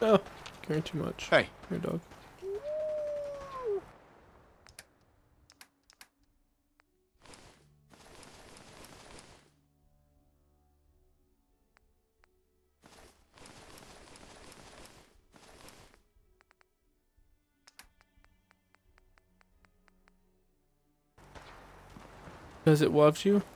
Oh, caring too much. Hey. Your dog. Because it loves you?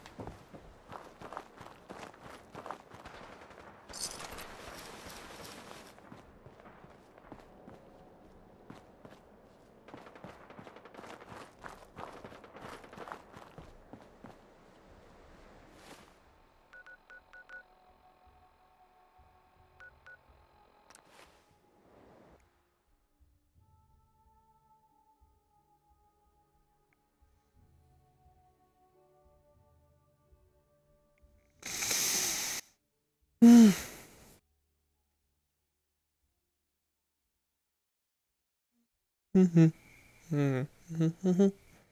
Mm-hmm. Mm-hmm.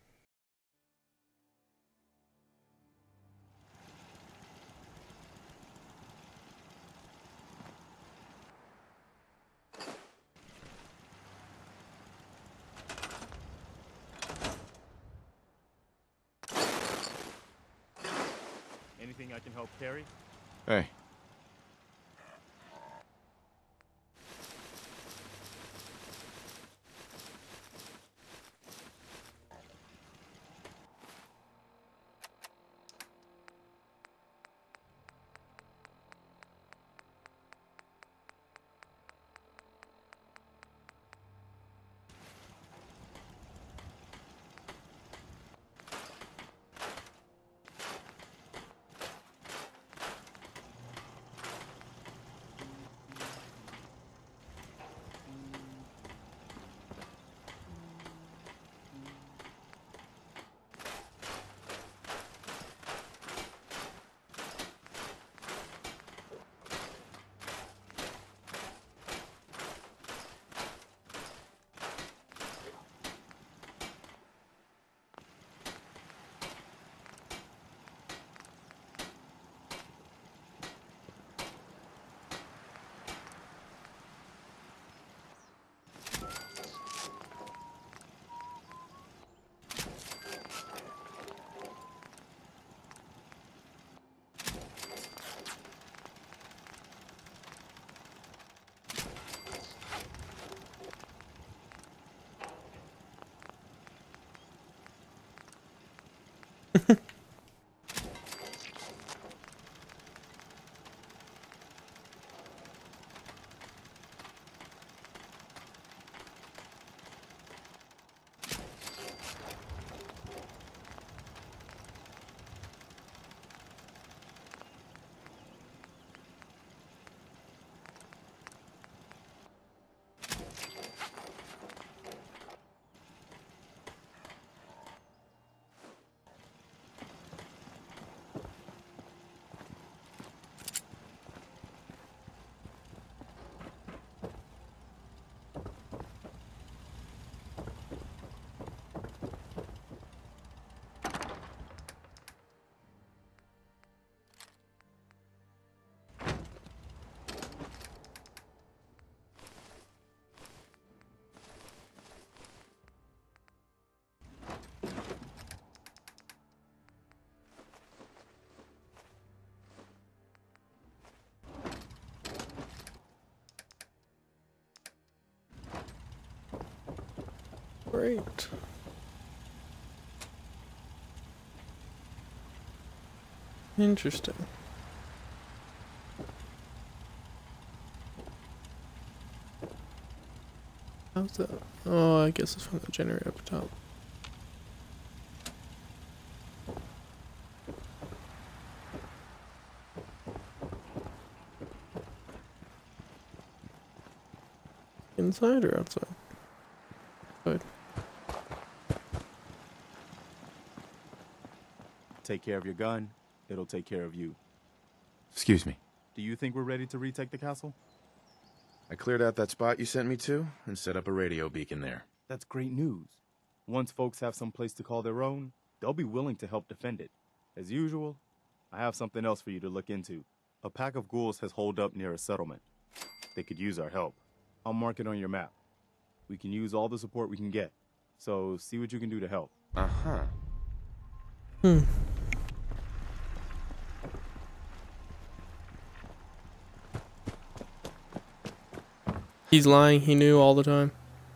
Anything I can help carry? Hey. Great. Interesting. How's that? Oh, I guess it's from the generator up top. Inside or outside? Good. Take care of your gun, it'll take care of you. Excuse me. Do you think we're ready to retake the castle? I cleared out that spot you sent me to and set up a radio beacon there. That's great news. Once folks have some place to call their own, they'll be willing to help defend it. As usual, I have something else for you to look into. A pack of ghouls has holed up near a settlement. they could use our help. I'll mark it on your map. We can use all the support we can get. So see what you can do to help. Uh-huh. Hmm. He's lying. He knew all the time.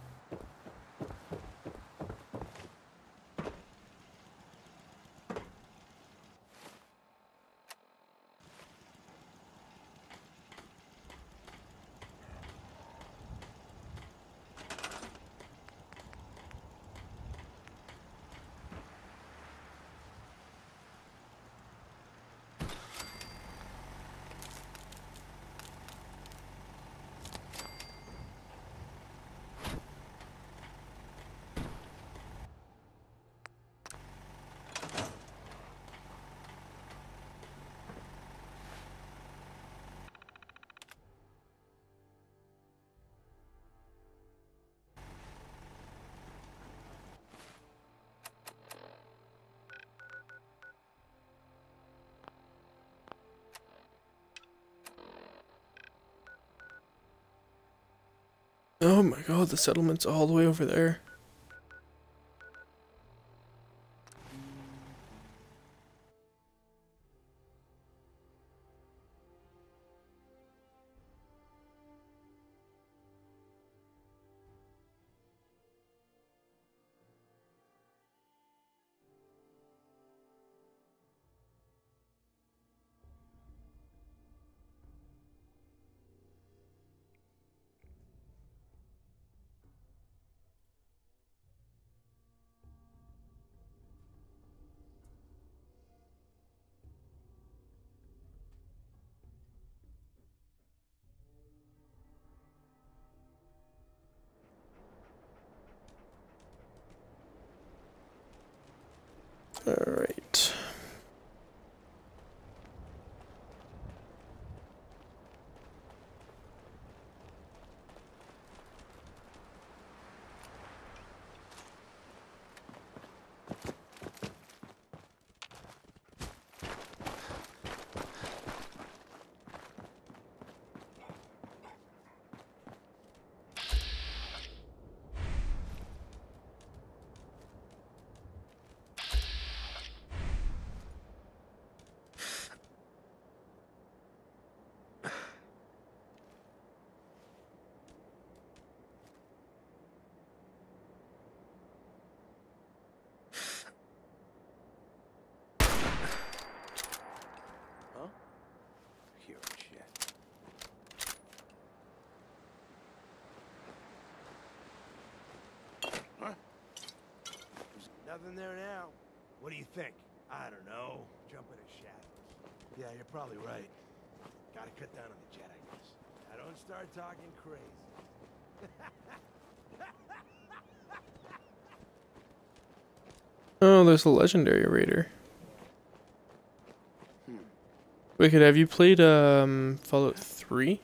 Oh my god, the settlement's all the way over there. Alright. Hero shit. Huh? There's nothing there now. What do you think? I don't know. Jump in the shadows. Yeah, you're probably right. Gotta cut down on the jet, I guess. Now don't start talking crazy. Oh, there's a legendary raider. Wicked, have you played Fallout 3?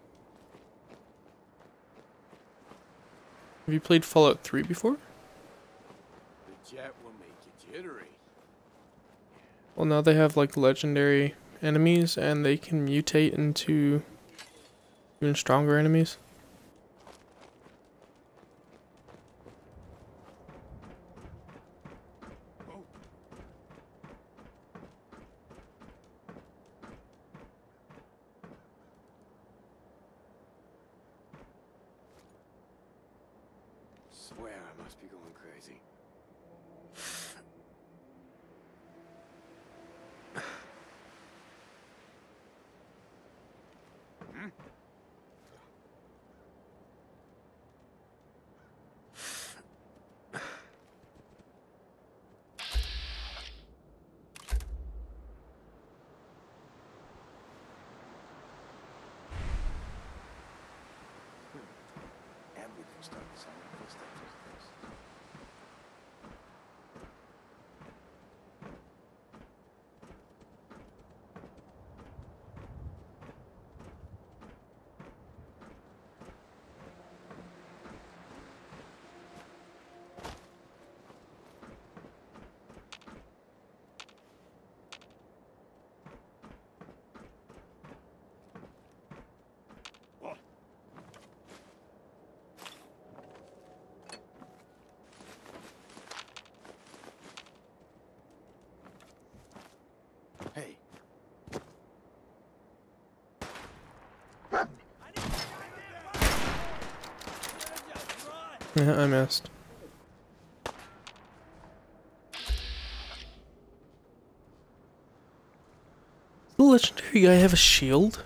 Have you played Fallout 3 before? The jet will make you jittery. Well, now they have like legendary enemies and they can mutate into even stronger enemies. Swear I must be going crazy. Everything's starting to sound like footsteps. Yeah, I missed. Does the legendary guy have a shield?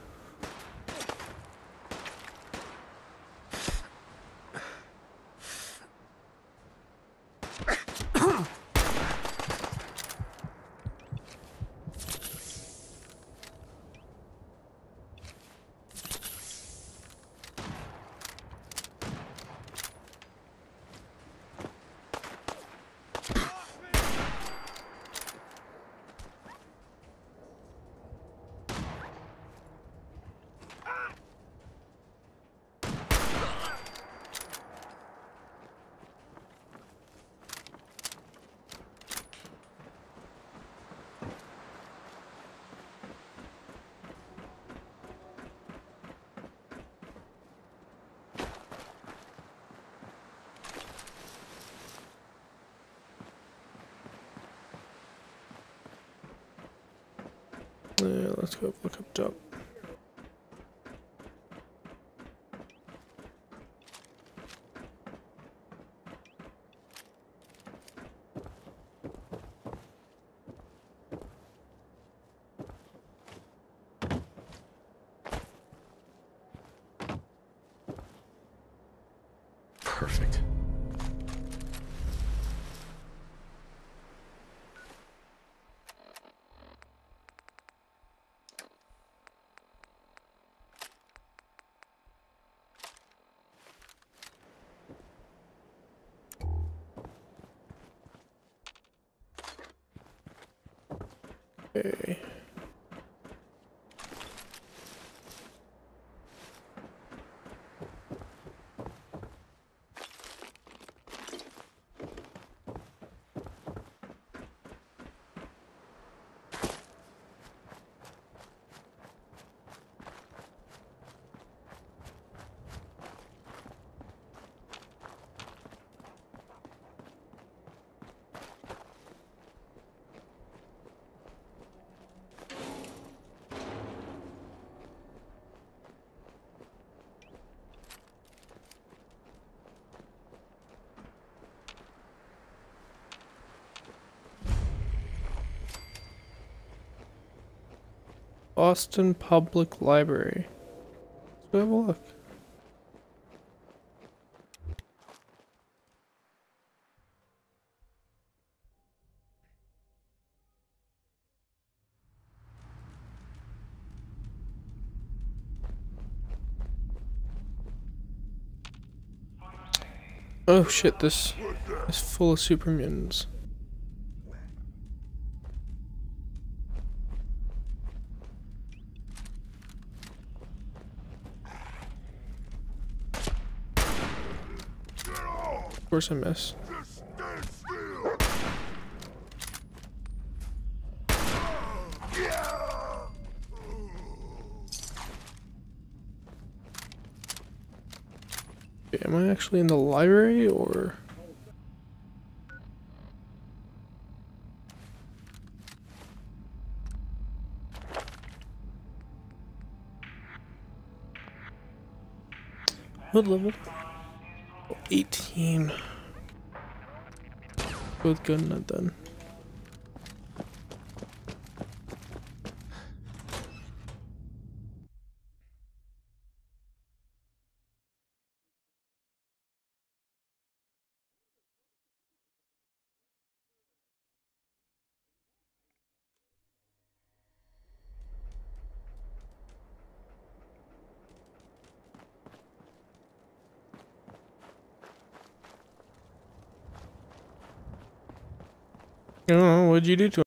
Yeah, let's go look up top. Perfect. Okay. Boston Public Library. Let's go have a look. Oh shit, this is full of super mutants. Of course I miss. Okay, am I actually in the library or? What level? 18. Both good and not done. I don't know, what'd you do to him?